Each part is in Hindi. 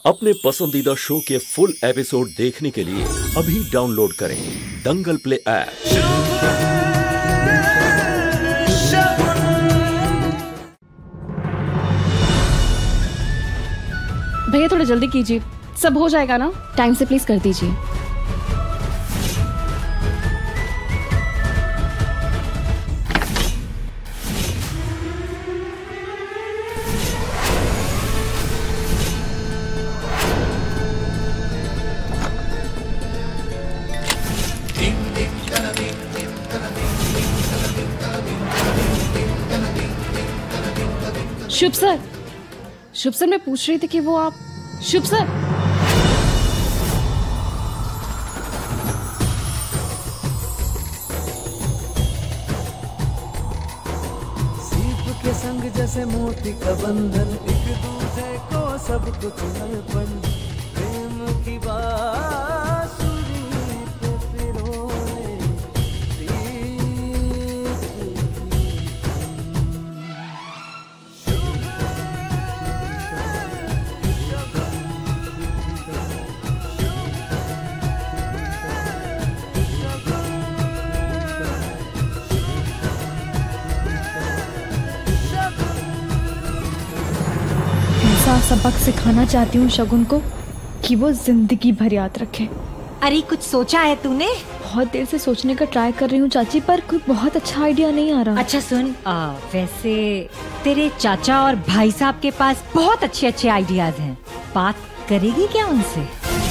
अपने पसंदीदा शो के फुल एपिसोड देखने के लिए अभी डाउनलोड करें दंगल प्ले ऐप। भैया थोड़ा जल्दी कीजिए, सब हो जाएगा ना? टाइम से प्लीज कर दीजिए। शुभ सर मैं पूछ रही थी कि वो आप शुभ सर सीप के संग जैसे मोती का बंधन, एक दूसरे को सब कुछ अर्पण, प्रेम की बांसुरी पे पिरोए सबक सिखाना चाहती हूँ शगुन को कि वो जिंदगी भर याद रखे। अरे कुछ सोचा है तूने? बहुत देर से सोचने का ट्राई कर रही हूँ चाची, पर कोई बहुत अच्छा आइडिया नहीं आ रहा। अच्छा सुन, वैसे तेरे चाचा और भाई साहब के पास बहुत अच्छे अच्छे आइडियाज हैं, बात करेगी क्या उनसे?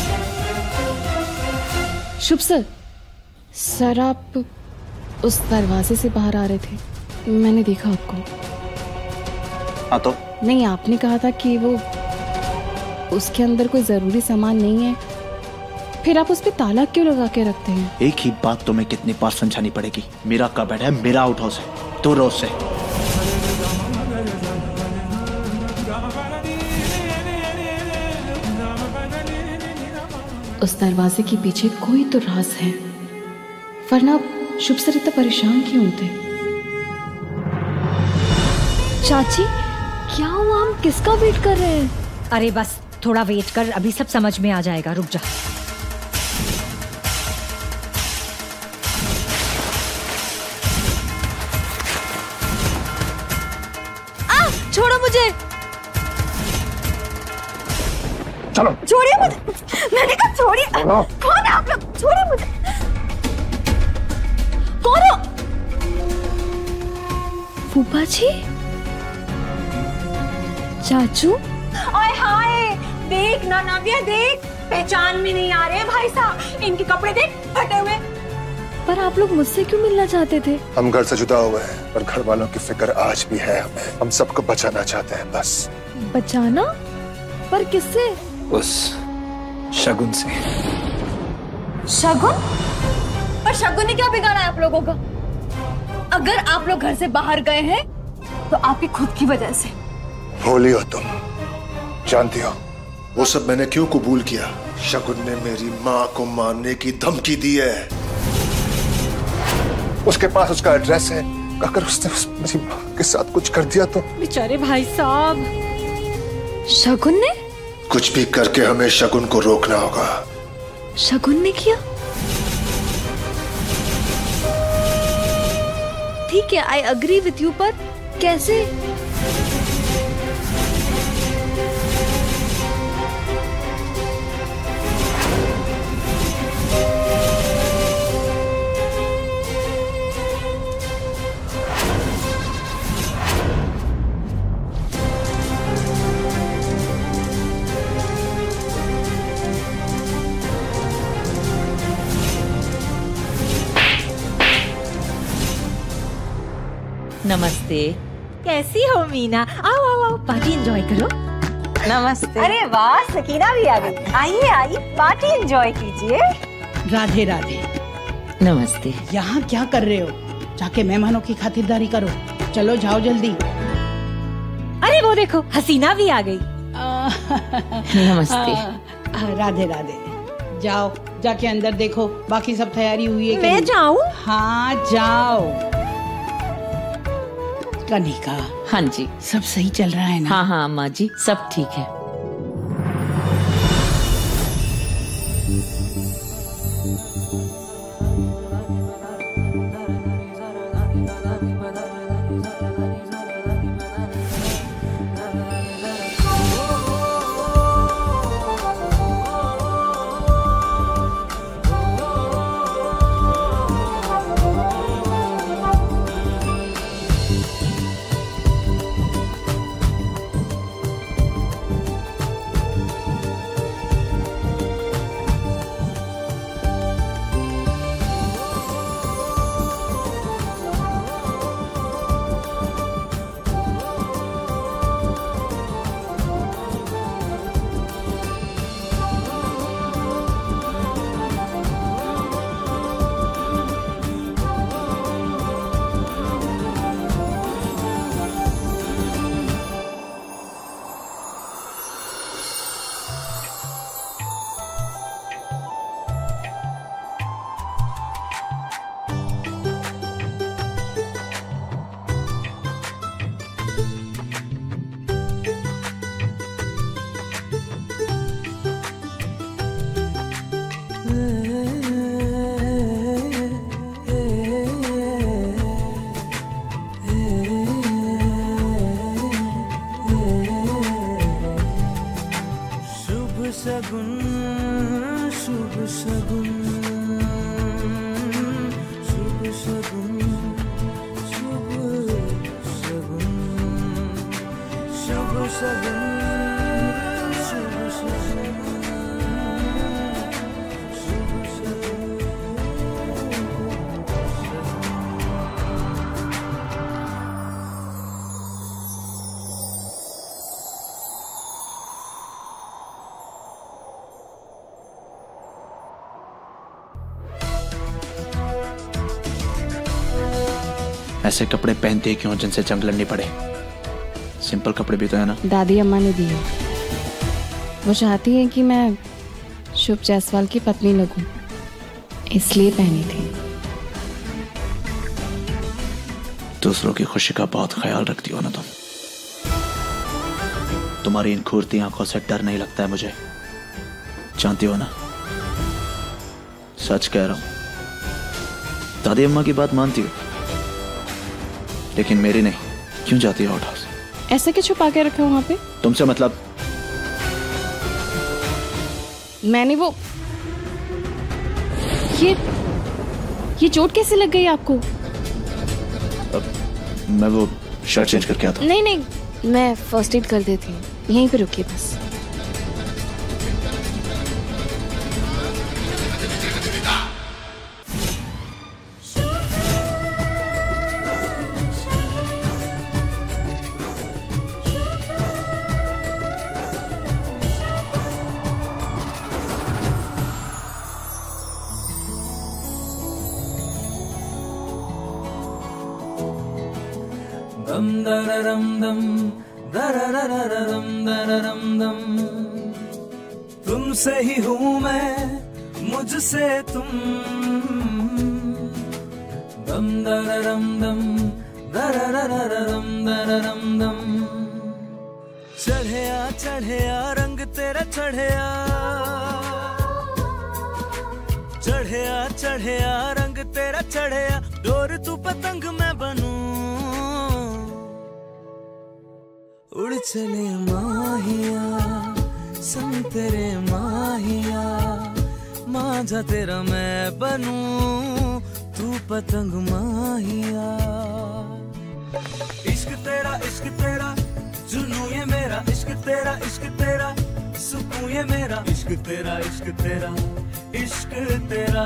शुभ सर आप उस दरवाजे से बाहर आ रहे थे, मैंने देखा आपको। हाँ तो नहीं, आपने कहा था कि वो उसके अंदर कोई जरूरी सामान नहीं है, फिर आप उस पे ताला क्यों लगा के रखते हैं? एक ही बात तुम्हें कितनी बार समझानी पड़ेगी, मेरा कबर्ड है, मेरा आउट हाउस है, तो रोज से। उस दरवाजे के पीछे कोई तो राज है, वरना शुभ सर इतना परेशान क्यों होते? चाची क्या हुआ, हम किसका वेट कर रहे हैं? अरे बस थोड़ा वेट कर, अभी सब समझ में आ जाएगा, रुक जा। छोड़ो मुझे, चलो छोड़िए मुझे, मैंने कहा छोड़िए। कौन है आप लोग? छोड़िए मुझे। कौन हो? फूफा जी, चाचू। ओए हाय, देख ना नव्या, देख, पहचान में नहीं आ रहे भाई साहब, इनके कपड़े देख फटे हुए। पर आप लोग मुझसे क्यों मिलना चाहते थे? हम घर से जुदा हुए हैं, पर घर वालों की फिक्र आज भी है हमें। हम सबको बचाना चाहते हैं बस। बचाना? पर किससे? उस शगुन से। शगुन? पर शगुन ने क्या बिगाड़ा आप लोगों का? अगर आप लोग घर से बाहर गए हैं तो आपकी खुद की वजह से। भोली हो तुम, जानती हो वो सब मैंने क्यों कबूल किया? शगुन ने मेरी माँ को मारने की धमकी दी है। उसके पास उसका एड्रेस है, अगर उसने मेरी माँ के साथ कुछ कर दिया तो? बेचारे भाई साहब। शगुन ने? कुछ भी करके हमें शगुन को रोकना होगा। शगुन ने किया? ठीक है, आई अग्री विथ यू, पर कैसे? नमस्ते, कैसी हो मीना? आओ आओ आओ, पार्टी एंजॉय करो। नमस्ते। अरे वाह, सकीना भी आ गई। आइए आइए, पार्टी एंजॉय कीजिए। राधे राधे। नमस्ते। यहाँ क्या कर रहे हो? जाके मेहमानों की खातिरदारी करो, चलो जाओ जल्दी। अरे वो देखो, हसीना भी आ गई। नमस्ते। राधे राधे। जाओ जाके अंदर देखो, बाकी सब तैयारी हुई है? मैं जाऊँ? हाँ जाओ। कनिका। हाँ जी। सब सही चल रहा है ना? हाँ हाँ अम्मा जी, सब ठीक है। शगुन शुभ शगुन शुभ शगुन शुभ शगुन शुभ शगुन शुभ शगुन शुभ शगुन। ऐसे कपड़े पहनते क्यों जिनसे जंग लड़नी पड़े? सिंपल कपड़े भी तो है ना। दादी अम्मा ने दिए। वो चाहती है कि मैं शुभ जायसवाल की पत्नी लगूं, इसलिए पहनी थी। दूसरों की खुशी का बहुत ख्याल रखती हो ना तुम। तुम्हारी इन घूरती आंखों से डर नहीं लगता है मुझे, जानती हो ना। सच कह रहा हूं, दादी अम्मा की बात मानती हो, लेकिन मेरी नहीं। क्यों जाती है आउट हाउस? ऐसा क्यों छुपा के रखा वहां पे? तुमसे मतलब? मैंने वो ये चोट कैसे लग गई आपको? मैं वो शर्ट चेंज करके आता हूं। नहीं नहीं, मैं फर्स्ट एड कर देती हूँ, यहीं पे रुकिए बस। दम दररम दम दररररम दररम दम। तुमसे ही हूँ मैं, मुझसे तुम। दम दररम दम दररररम दररम दम। चढ़िया रंग तेरा चढ़िया, चढ़िया रंग तेरा चढ़िया। डोर तू पतंग मैं बनूं, उड़ चले माहिया संग तेरे माहिया। मांझा तेरा मैं बनूं, तू पतंग माहिया। इश्क तेरा जुनू ये मेरा। इश्क तेरा सुकून ये मेरा। इश्क तेरा इश्क तेरा इश्क तेरा।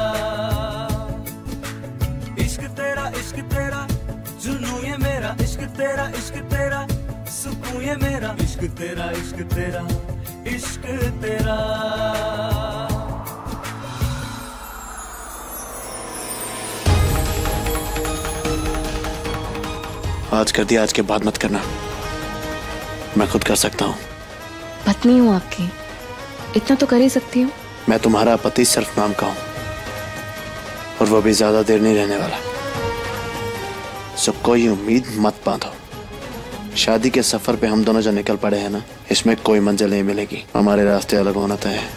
इश्क तेरा जुनू ये मेरा। इश्क तेरा सुकून ये मेरा। इश्क तेरा इश्क तेरा इश्क तेरा। आज कर दिया, आज के बाद मत करना। मैं खुद कर सकता हूँ। पत्नी हूँ आपकी, इतना तो कर ही सकती हूँ। मैं तुम्हारा पति सिर्फ नाम का हूँ, और वो भी ज्यादा देर नहीं रहने वाला। सो कोई उम्मीद मत बांधो। शादी के सफर पे हम दोनों जो निकल पड़े हैं ना, इसमें कोई मंजिल नहीं मिलेगी। हमारे रास्ते अलग होना तय है।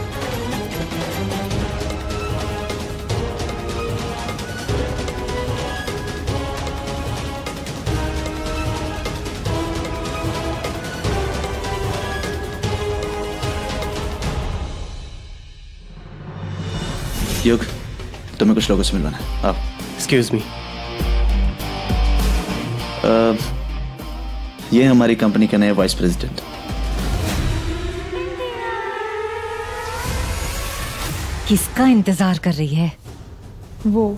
युग, तुम्हें कुछ लोगों से मिलवाना है। आप एक्सक्यूज मी। ये हमारी कंपनी के नए वाइस प्रेसिडेंट। किसका इंतजार कर रही है? वो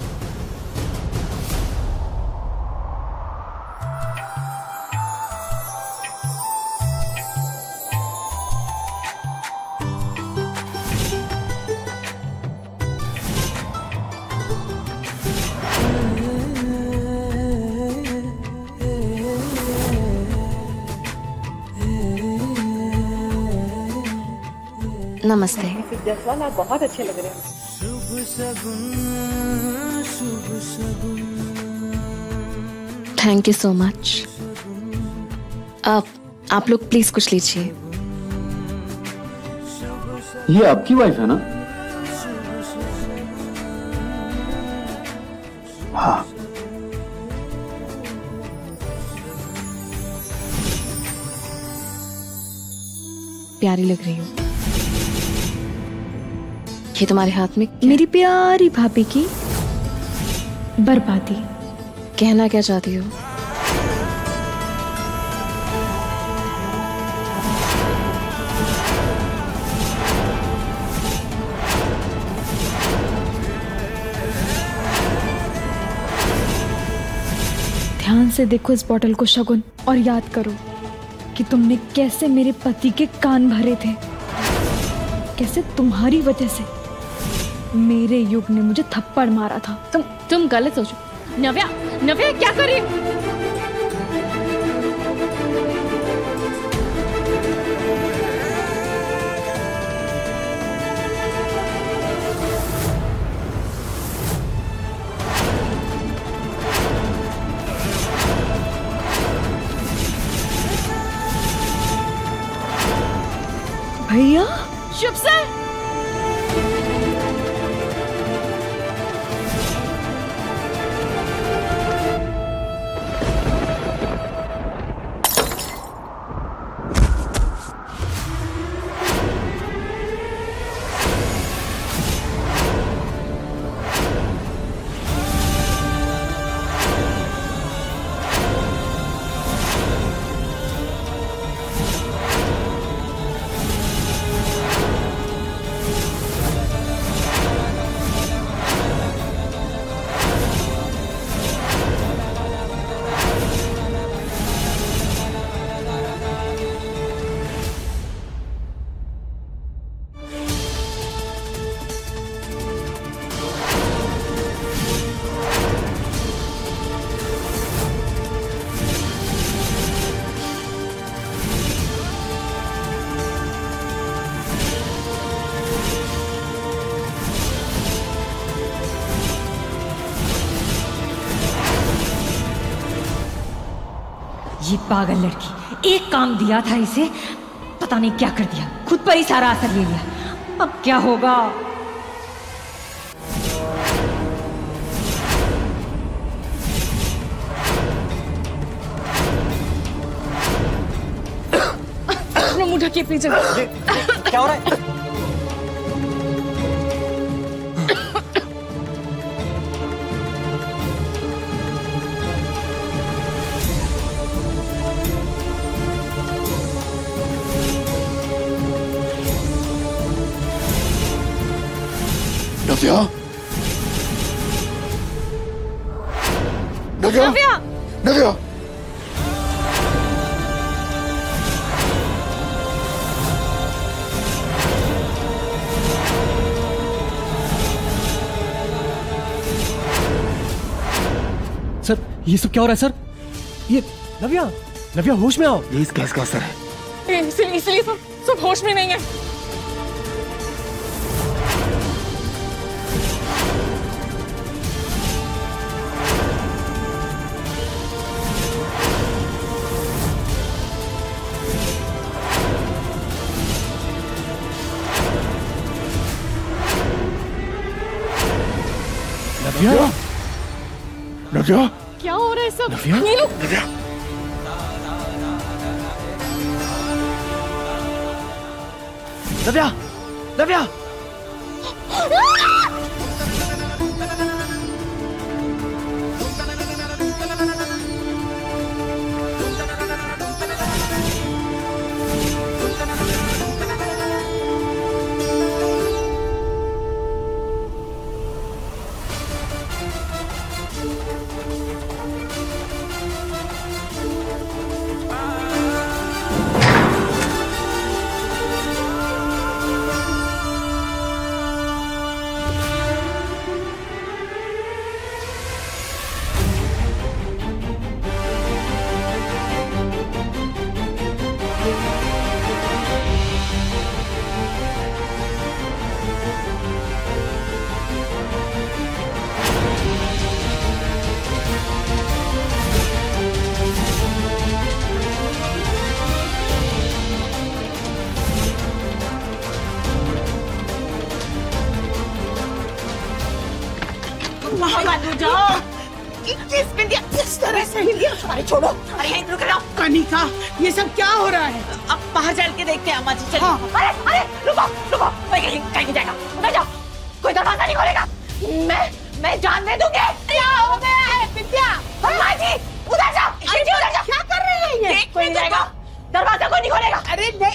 नमस्ते। जसवाल, आप बहुत अच्छे लग रहे हैं। शुभ शगुन शुभ शगुन। Thank you so much. आप लोग प्लीज कुछ लीजिए। ये आपकी वाइफ है ना? हाँ। प्यारी लग रही हो। ये तुम्हारे हाथ में मेरी प्यारी भाभी की बर्बादी। कहना क्या चाहती हो? ध्यान से देखो इस बॉटल को शगुन, और याद करो कि तुमने कैसे मेरे पति के कान भरे थे, कैसे तुम्हारी वजह से मेरे युग ने मुझे थप्पड़ मारा था। तुम गलत सोचो। नव्या, नव्या क्या कर रही हो? भैया शुभ से ये पागल लड़की, एक काम दिया था इसे, पता नहीं क्या कर दिया, खुद पर ही सारा असर ले लिया। अब क्या होगा? मुंह ढकिए पीछे। क्या हो रहा है? नव्या, नव्या, नव्या, नव्या, सर ये सब क्या हो रहा है सर? ये नव्या, नव्या होश में आओ। ये इस गैस का असर है। इसलिए सब होश में नहीं है। नव्या, नव्या, क्या हो रहा है सब? नव्या, नीलू, नव्या, नव्या, नव्या, इस तरह से अरे छोड़ो, अरे रुक जाओ। कनिका, ये सब क्या हो रहा है? अब बाहर चल के देखते हैं अम्मा जी। चलिए। अरे अरे रुको रुको, कोई कहीं नहीं जाएगा, उधर जाओ, कोई दरवाजा नहीं खोलेगा, मैं जान दे दूंगी। क्या हो गया है विद्या? अम्मा जी उधर जाओ, उधर जाओ। क्या कर रही है ये? कोई नहीं जाएगा, दरवाजा कोई नहीं खोलेगा। अरे नहीं।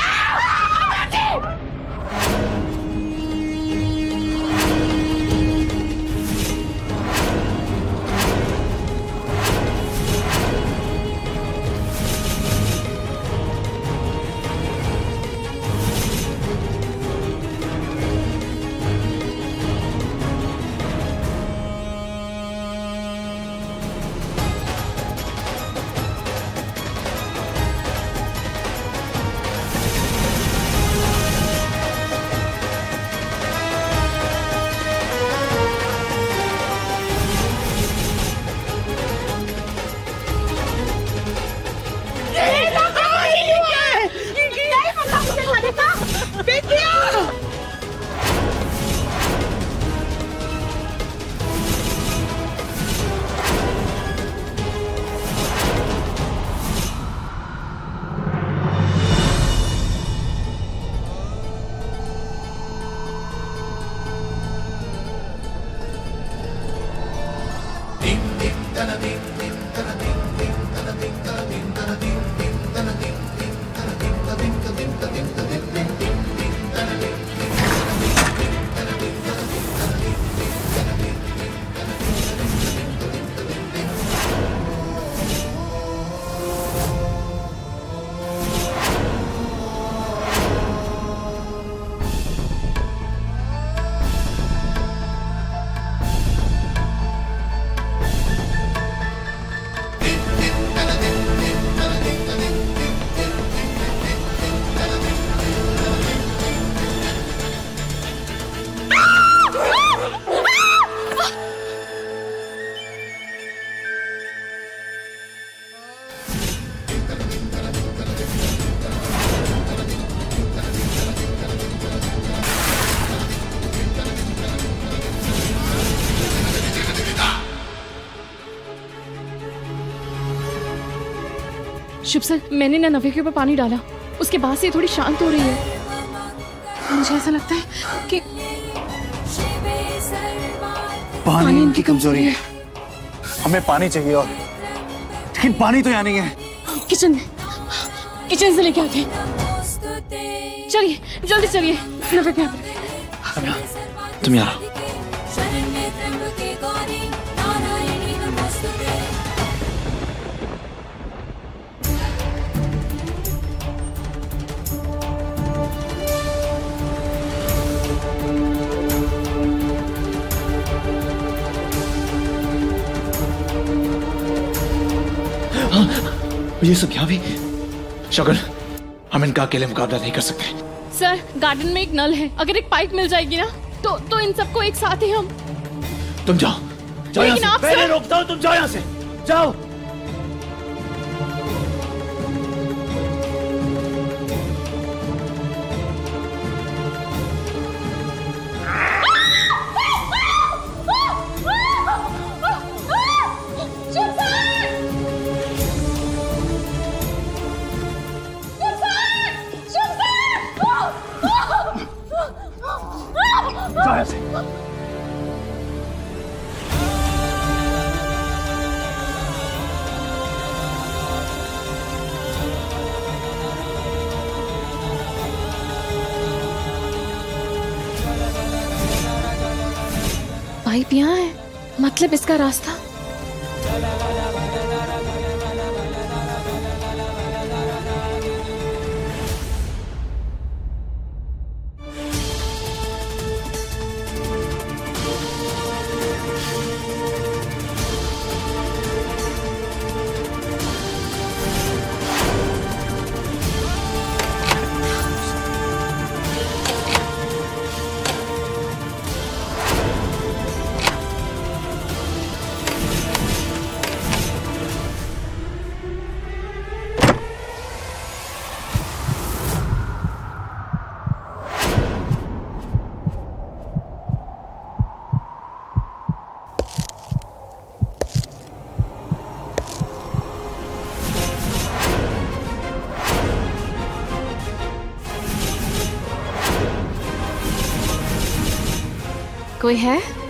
शुभ सर, मैंने ना नव्या के ऊपर पानी डाला, उसके बाद से थोड़ी शांत हो रही है। मुझे ऐसा लगता है कि पानी इनकी कमजोरी है। हमें पानी चाहिए और लेकिन पानी तो यहाँ नहीं है। किचन से लेके आते हैं। चलिए जल्दी चलिए। नव्या क्या तुम यहाँ ये सब क्या भी? शगुन, हम इनका अकेले मुकाबला नहीं कर सकते। सर, गार्डन में एक नल है, अगर एक पाइप मिल जाएगी ना तो इन सबको एक साथ ही हम। तुम जाओ, जाओ यहाँ से। पहले रोकता हूँ, तुम जाओ यहाँ से, जाओ। पाइप यहाँ है, मतलब इसका रास्ता। कोई है?